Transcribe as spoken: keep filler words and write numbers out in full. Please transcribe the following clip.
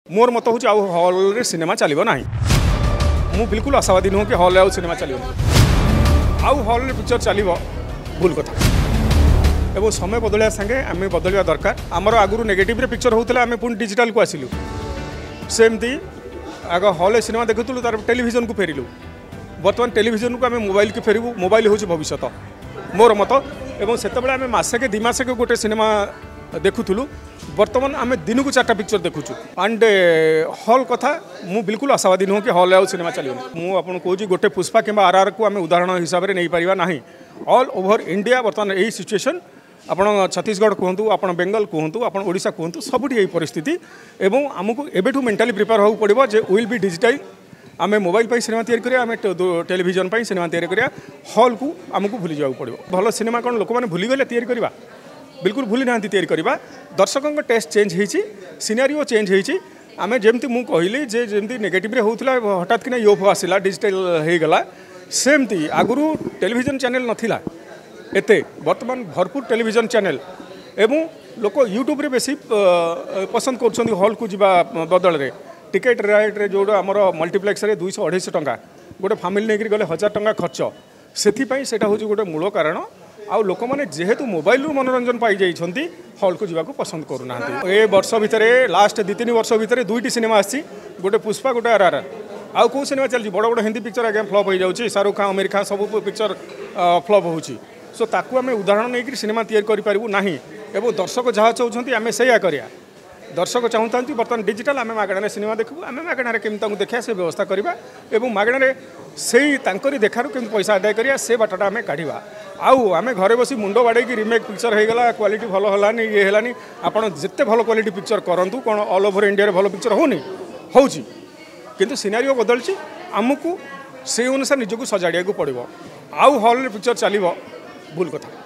मोर मत हूँ आउ हल सिनेमा चलो ना मु बिल्कुल आशावादी नुह कि हल आउ सिनेमा चलो आउ हल पिक्चर चलो भूल कथा एवं समय बदलिया संगे आम बदलिया दरकार आमर आगुरी नेगेटिव पिक्चर होता आम पुणी डिजिटाल को आसिलु सेमती आग हल सिनेमा देखुलु तार टेलीविजन को फेरिलु बर्तमान टेलीविजन को आम मोबाइल की फेरबू मोबाइल हूँ भविष्य मोर मत एवं से आम मसके दि मसके गोटे सिनेमा देखुलु बर्तमान आम दिन को चार्टा पिक्चर देखुचु एंड हल कथा मु बिल्कुल आशावादी नुह कि हल आउ सिनेमा चलो मुझे कौच गोटे पुष्पा कि आर आर को आम उदाहरण हिसाब से नहीं पारिबा नहीं ऑल ओवर इंडिया बर्तमान यही सिचुएशन आपण छत्तीसगढ़ कहतु आप बेंगल कहतु आप ओडिशा कहतु सबुठी यही परिस्थिति एवं आमको एबेठू मेंटाली प्रिपेयर होगा पड़ो जे विल बी डिजिटल आम मोबाइल पर सिनेमा तैयारी करिया आम टेलीविजन पर सिनेमा तैयारी करिया हॉल को आमको भूली जाओ पड़ो भल सिनेमा कौन लोक मैंने भूलीगले तैयारी करवा बिल्कुल भूली ना तैयारी करवा दर्शकों टेस्ट चेंज होती सिनेरियो चेंज होती आम जमती मुझे कहली जे जमती नेगेटिव होता हठात कि योफ आसला डिजिटल हो गला सेमती आगुरी टेलीविजन चैनल नथिला एते वर्तमान भरपूर टेलीविजन चैनल एवं लोक यूट्यूब रे बेसी पसंद कर हॉल को जीवा बदल रे टिकेट रेट रे जो आमर मल्टीप्लेक्स रे दुई अढ़ाई टंका गोटे फैमिली नहीं गले हजार टंका खर्च से हूँ गोटे मूल कारण आउ लोक मैंने जेहेतु मोबाइल मनोरंजन पाई जाइछंती हॉल को जीवा पसंद करूना ए वर्ष भितर लास्ट दु तीन वर्ष भितर दुईटी सिनेमा आसी गोटे पुष्पा गोटे आर आर आउ कौ सिनेमा चलती बड़ बड़ हिंदी पिक्चर आगे फ्लप हो जाऊँगी शाहरुख खान आमिर खान सब पिक्चर फ्लप होची सो ताकू आम उदाहरण नहीं सिनेमा तैयारी करूँ ना एवं दर्शक जहाँ चाहते आम से करिया दर्शक चाहूँ बर्तमान डिजिटल आम मागणार सिनेमा देखू आम मागणार केमी देखा से व्यवस्था करवा एवं मागणार से देखार केमी पैसा आदाय करिया से बाटा आम काढ़ा आउ आम घरे बसी मुंड बाड़े रिमेक पिक्चर होगा क्वालिटी भल है ये है आपड़ जिते भल क्वालिटी पिक्चर करूँ कौन ऑल ओवर इंडिया भल पिक्चर होनी हो किंतु सिनारियो बदलची आमको से अनुसार निजक सजाड़िया पड़ो आउ हल पिक्चर चलो भूल कथा।